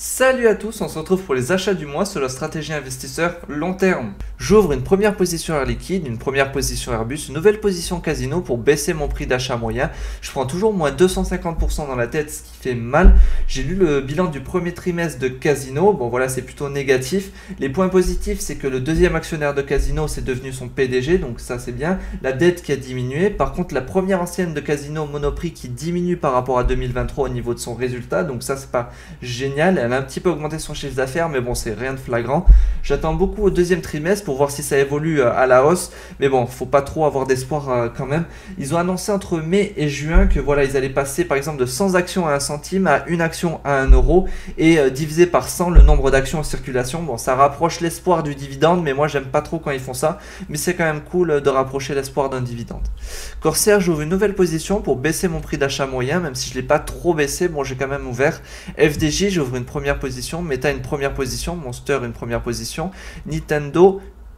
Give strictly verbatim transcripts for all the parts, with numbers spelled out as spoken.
Salut à tous, on se retrouve pour les achats du mois sur la stratégie investisseur long terme. J'ouvre une première position Air Liquide, une première position Airbus, une nouvelle position Casino pour baisser mon prix d'achat moyen. Je prends toujours moins deux cent cinquante pour cent dans la tête, ce qui fait mal. J'ai lu le bilan du premier trimestre de Casino, bon voilà c'est plutôt négatif. Les points positifs c'est que le deuxième actionnaire de Casino c'est devenu son P D G, donc ça c'est bien. La dette qui a diminué, par contre la première ancienne de Casino, Monoprix, qui diminue par rapport à deux mille vingt-trois au niveau de son résultat, donc ça c'est pas génial. Elle a un petit peu augmenté son chiffre d'affaires, mais bon, c'est rien de flagrant. J'attends beaucoup au deuxième trimestre pour voir si ça évolue à la hausse, mais bon, faut pas trop avoir d'espoir quand même. Ils ont annoncé entre mai et juin que voilà, ils allaient passer par exemple de cent actions à un centime à une action à un euro et euh, diviser par cent le nombre d'actions en circulation. Bon, ça rapproche l'espoir du dividende, mais moi j'aime pas trop quand ils font ça, mais c'est quand même cool de rapprocher l'espoir d'un dividende. Corsair, j'ouvre une nouvelle position pour baisser mon prix d'achat moyen, même si je l'ai pas trop baissé, bon, j'ai quand même ouvert. F D J, j'ouvre une première position, Meta une première position, Monster une première position, Nintendo,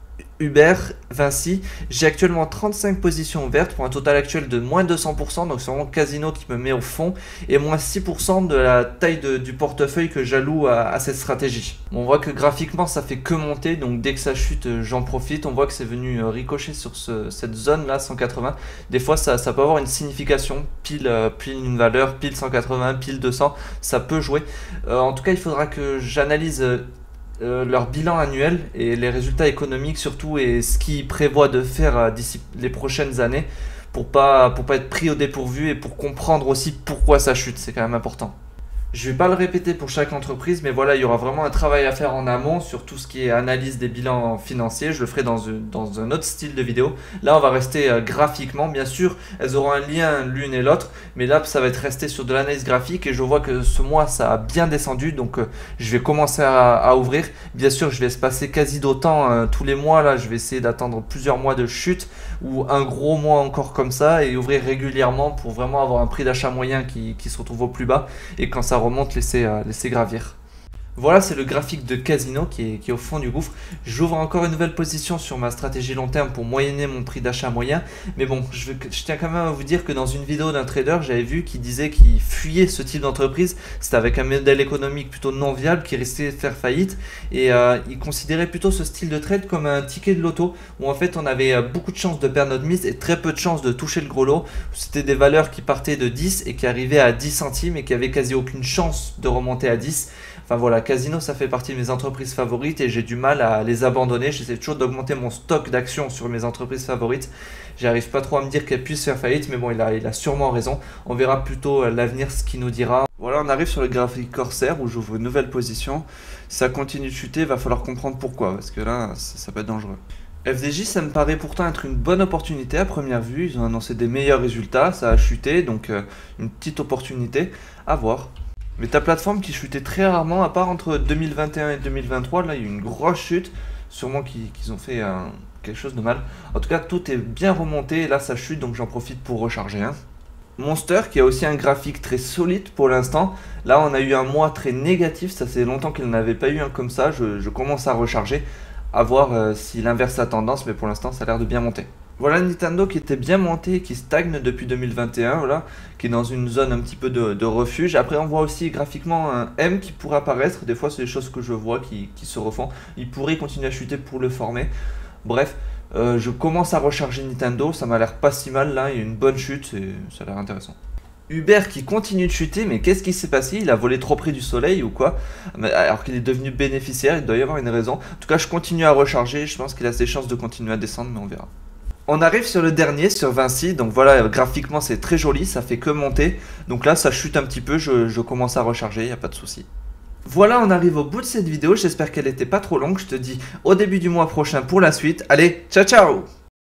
Uber, Vinci. J'ai actuellement trente-cinq positions ouvertes pour un total actuel de moins deux cents pour cent, donc c'est vraiment Casino qui me met au fond, et moins six pour cent de la taille de, du portefeuille que j'alloue à, à cette stratégie. Bon, on voit que graphiquement ça fait que monter, donc dès que ça chute j'en profite. On voit que c'est venu ricocher sur ce, cette zone là, cent quatre-vingts. Des fois ça, ça peut avoir une signification, pile, euh, pile une valeur, pile cent quatre-vingts, pile deux cents, ça peut jouer. Euh, en tout cas il faudra que j'analyse euh, Euh, leur bilan annuel et les résultats économiques surtout, et ce qu'ils prévoient de faire euh, d'ici les prochaines années pour pas, pour pas être pris au dépourvu et pour comprendre aussi pourquoi ça chute, c'est quand même important. Je vais pas le répéter pour chaque entreprise, mais voilà, il y aura vraiment un travail à faire en amont sur tout ce qui est analyse des bilans financiers. Je le ferai dans, une, dans un autre style de vidéo. Là, on va rester euh, graphiquement. Bien sûr, elles auront un lien l'une et l'autre, mais là, ça va être resté sur de l'analyse graphique et je vois que ce mois, ça a bien descendu. Donc, euh, je vais commencer à, à ouvrir. Bien sûr, je vais se passer quasi d'autant euh, tous les mois. Là, je vais essayer d'attendre plusieurs mois de chute ou un gros mois encore comme ça et ouvrir régulièrement pour vraiment avoir un prix d'achat moyen qui, qui se retrouve au plus bas, et quand ça remonte, laisser, euh, laisser gravir. Voilà, c'est le graphique de Casino qui est, qui est au fond du gouffre. J'ouvre encore une nouvelle position sur ma stratégie long terme pour moyenner mon prix d'achat moyen. Mais bon, je, veux, je tiens quand même à vous dire que dans une vidéo d'un trader, j'avais vu qu'il disait qu'il fuyait ce type d'entreprise. C'était avec un modèle économique plutôt non viable qui risquait de faire faillite. Et euh, il considérait plutôt ce style de trade comme un ticket de loto où en fait on avait beaucoup de chances de perdre notre mise et très peu de chances de toucher le gros lot. C'était des valeurs qui partaient de dix et qui arrivaient à dix centimes et qui avaient quasi aucune chance de remonter à dix. Enfin voilà, Casino ça fait partie de mes entreprises favorites et j'ai du mal à les abandonner. J'essaie toujours d'augmenter mon stock d'actions sur mes entreprises favorites. J'arrive pas trop à me dire qu'elles puissent faire faillite, mais bon, il a, il a sûrement raison. On verra plutôt l'avenir ce qu'il nous dira. Voilà, on arrive sur le graphique Corsair où j'ouvre une nouvelle position. Si ça continue de chuter, il va falloir comprendre pourquoi, parce que là, ça, ça peut être dangereux. F D J, ça me paraît pourtant être une bonne opportunité à première vue. Ils ont annoncé des meilleurs résultats, ça a chuté, donc euh, une petite opportunité à voir. Mais ta plateforme qui chutait très rarement, à part entre deux mille vingt et un et deux mille vingt-trois, là il y a eu une grosse chute, sûrement qu'ils qu'ils ont fait euh, quelque chose de mal. En tout cas, tout est bien remonté, et là ça chute, donc j'en profite pour recharger. Hein. Monster qui a aussi un graphique très solide pour l'instant. Là on a eu un mois très négatif, ça fait longtemps qu'il n'avait pas eu un comme ça, je, je commence à recharger, à voir euh, s'il inverse sa tendance, mais pour l'instant ça a l'air de bien monter. Voilà Nintendo qui était bien monté, qui stagne depuis deux mille vingt et un, voilà, qui est dans une zone un petit peu de, de refuge. Après on voit aussi graphiquement un M qui pourrait apparaître, des fois c'est des choses que je vois qui, qui se refont. Il pourrait continuer à chuter pour le former. Bref, euh, je commence à recharger Nintendo, ça m'a l'air pas si mal là, il y a une bonne chute et ça a l'air intéressant. Uber qui continue de chuter, mais qu'est-ce qui s'est passé? Il a volé trop près du soleil ou quoi? Alors qu'il est devenu bénéficiaire, il doit y avoir une raison. En tout cas je continue à recharger, je pense qu'il a ses chances de continuer à descendre, mais on verra. On arrive sur le dernier, sur Vinci, donc voilà, graphiquement c'est très joli, ça fait que monter. Donc là ça chute un petit peu, je, je commence à recharger, il n'y a pas de souci. Voilà, on arrive au bout de cette vidéo, j'espère qu'elle n'était pas trop longue. Je te dis au début du mois prochain pour la suite. Allez, ciao ciao!